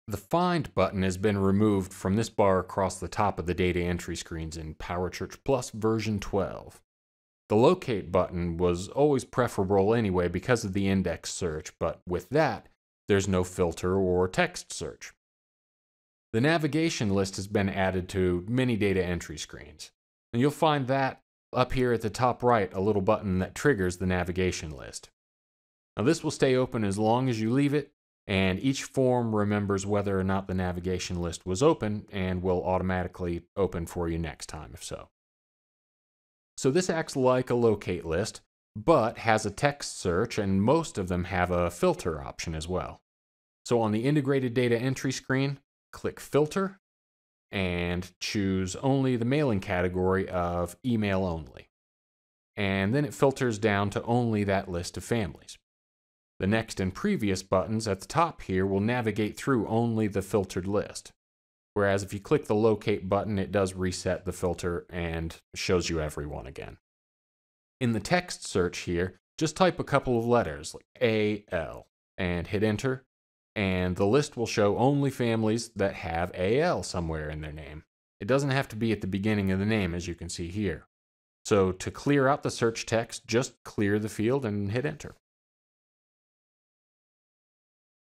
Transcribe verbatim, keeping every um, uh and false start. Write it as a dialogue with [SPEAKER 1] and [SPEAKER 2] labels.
[SPEAKER 1] The Find button has been removed from this bar across the top of the data entry screens in PowerChurch Plus version twelve. The Locate button was always preferable anyway because of the index search, but with that, there's no filter or text search. The navigation list has been added to many data entry screens, and you'll find that up here at the top right, a little button that triggers the navigation list. Now this will stay open as long as you leave it, and each form remembers whether or not the navigation list was open and will automatically open for you next time if so. So this acts like a locate list, but has a text search, and most of them have a filter option as well. So on the integrated data entry screen, click Filter, and choose only the mailing category of email only. And then it filters down to only that list of families. The next and previous buttons at the top here will navigate through only the filtered list. Whereas if you click the Locate button, it does reset the filter and shows you everyone again. In the text search here, just type a couple of letters like A L and hit enter, and the list will show only families that have A L somewhere in their name. It doesn't have to be at the beginning of the name, as you can see here. So to clear out the search text, just clear the field and hit enter.